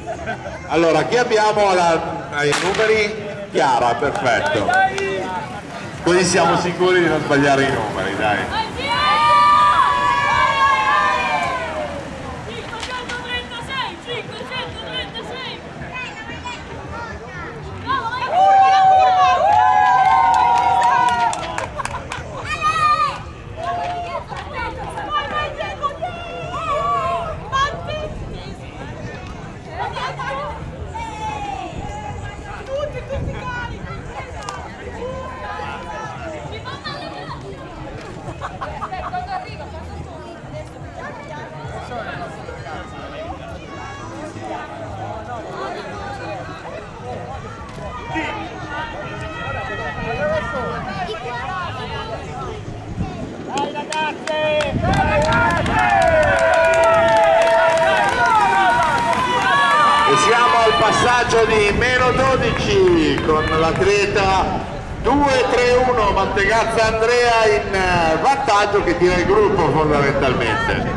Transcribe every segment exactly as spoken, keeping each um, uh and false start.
Allora, chi abbiamo alla, ai numeri? Chiara, perfetto. Così siamo sicuri di non sbagliare i numeri, dai. Passaggio di meno dodici con l'atleta due tre uno Mantegazza Andrea in vantaggio, che tira il gruppo fondamentalmente.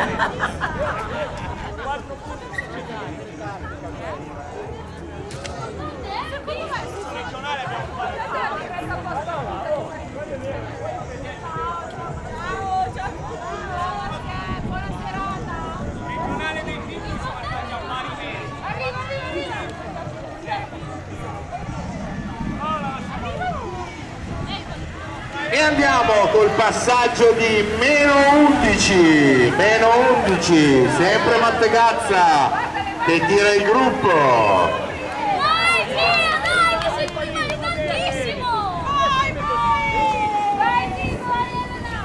E andiamo col passaggio di meno undici, meno undici, sempre Mantegazza che tira il gruppo. Dai, Tia, dai, che sei qui tantissimo! Vai, vai! Vai, Tia, Elena!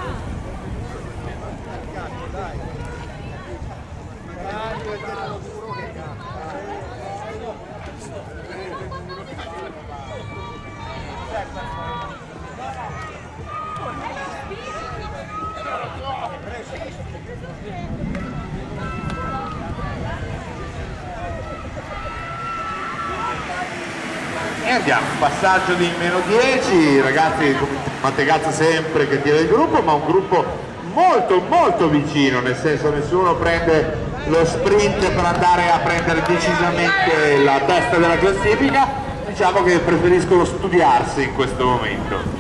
E andiamo, passaggio di meno dieci, ragazzi, Mantegazza sempre che tira il gruppo, ma un gruppo molto molto vicino, nel senso nessuno prende lo sprint per andare a prendere decisamente la testa della classifica, diciamo che preferiscono studiarsi in questo momento.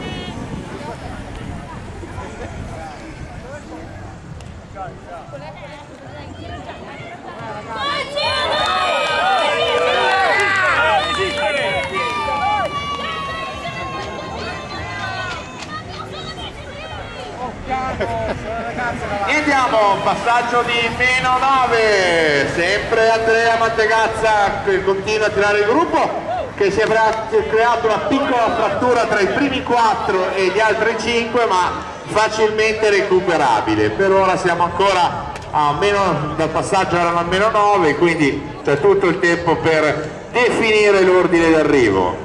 E andiamo, passaggio di meno nove, sempre Andrea Mantegazza che continua a tirare il gruppo, che si è creato una piccola frattura tra i primi quattro e gli altri cinque, ma facilmente recuperabile. Per ora siamo ancora a meno, dal passaggio erano a meno nove, quindi c'è tutto il tempo per definire l'ordine d'arrivo.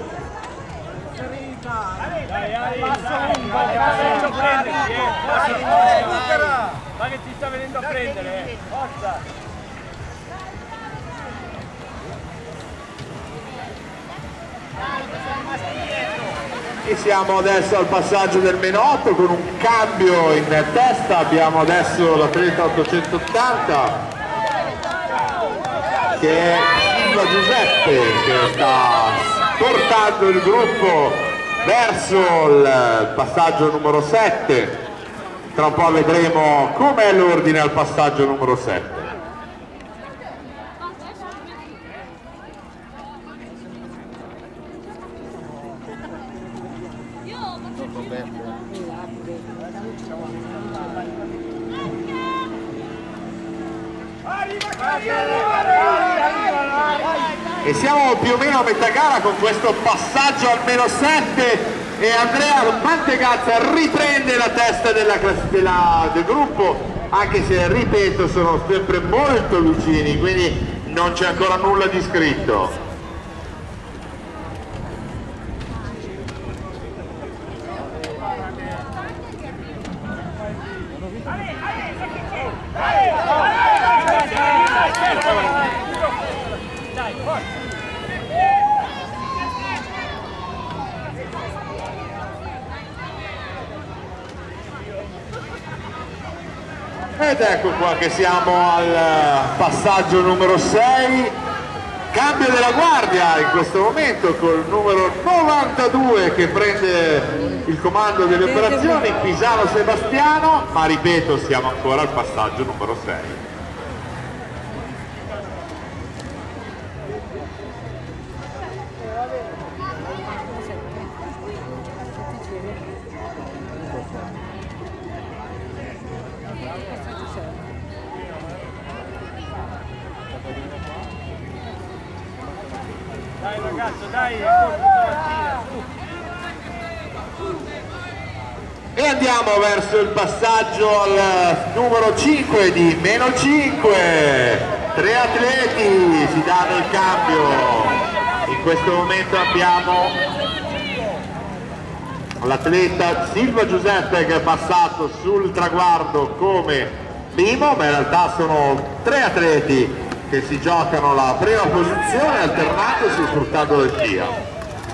Ma che ti sta venendo a prendere, eh? Forza! E siamo adesso al passaggio del meno otto con un cambio in testa. Abbiamo adesso l'atleta ottocentottanta che è Silva Giuseppe, che sta portando il gruppo verso il passaggio numero sette. Tra un po' vedremo com'è l'ordine al passaggio numero sette. E siamo più o meno a metà gara con questo passaggio al meno sette. E Andrea Mantegazza riprende la testa della, della, del gruppo, anche se, ripeto, sono sempre molto vicini, quindi non c'è ancora nulla di scritto. Ed ecco qua che siamo al passaggio numero sei, Cambio della guardia in questo momento col numero novantadue che prende il comando delle operazioni, Pisano Sebastiano, ma ripeto siamo ancora al passaggio numero sei. Dai ragazzo, dai, è corto stamattina. E andiamo verso il passaggio al numero cinque di meno cinque. Tre atleti si danno il cambio. In questo momento abbiamo l'atleta Silva Giuseppe che è passato sul traguardo come primo, ma in realtà sono tre atleti che si giocano la prima posizione alternandosi sfruttando le scia.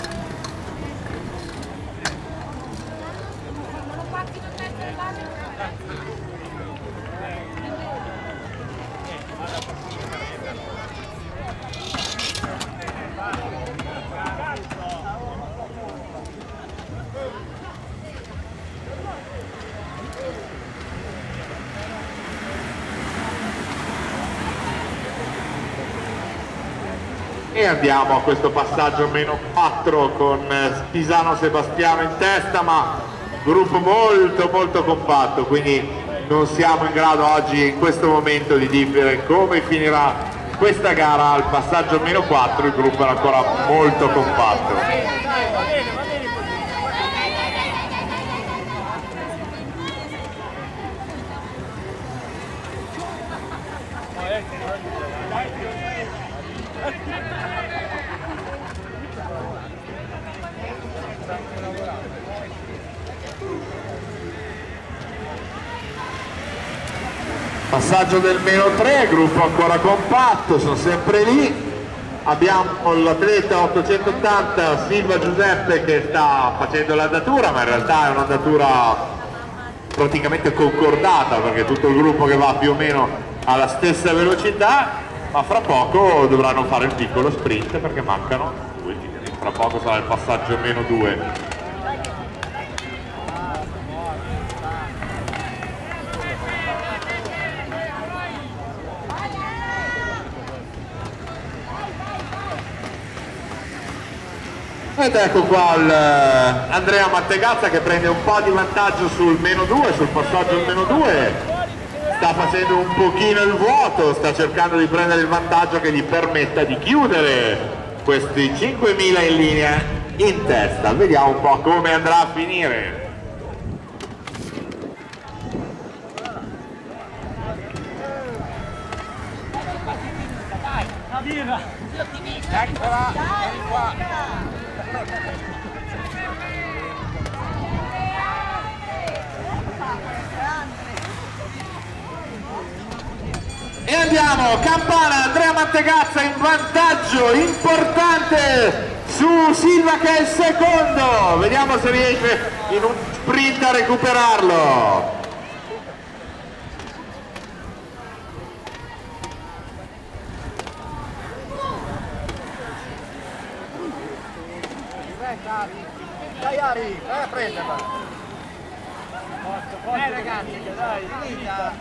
E andiamo a questo passaggio meno quattro con Pisano Sebastiano in testa, ma gruppo molto molto compatto, quindi non siamo in grado oggi in questo momento di dire come finirà questa gara. Al passaggio meno quattro il gruppo è ancora molto compatto. Passaggio del meno tre, gruppo ancora compatto, sono sempre lì. Abbiamo l'atleta ottocentottanta Silva Giuseppe che sta facendo l'andatura, ma in realtà è un'andatura praticamente concordata perché tutto il gruppo che va più o meno alla stessa velocità, ma fra poco dovranno fare il piccolo sprint perché mancano due giri. Fra poco sarà il passaggio meno due. Ed ecco qua il, uh, Andrea Mattegazza che prende un po' di vantaggio sul meno due, sul passaggio al meno due, sta facendo un pochino il vuoto, sta cercando di prendere il vantaggio che gli permetta di chiudere questi cinquemila in linea in testa. Vediamo un po' come andrà a finire. Eccola, vieni qua. E andiamo, campana, Andrea Mattegazza in vantaggio importante su Silva che è il secondo. Vediamo se riesce in un sprint a recuperarlo. Dai Ari, vai a prenderla. Forza, forza, eh ragazzi, dai, finita.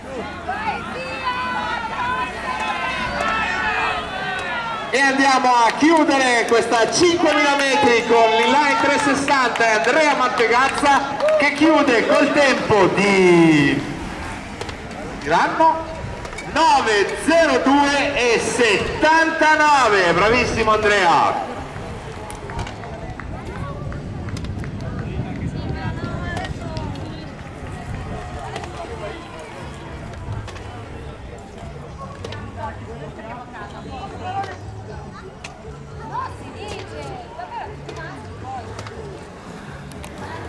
E andiamo a chiudere questa cinquemila metri con l'inline trecentosessanta Andrea Mattegazza che chiude col tempo di diranno nove zero due e settantanove. Bravissimo Andrea.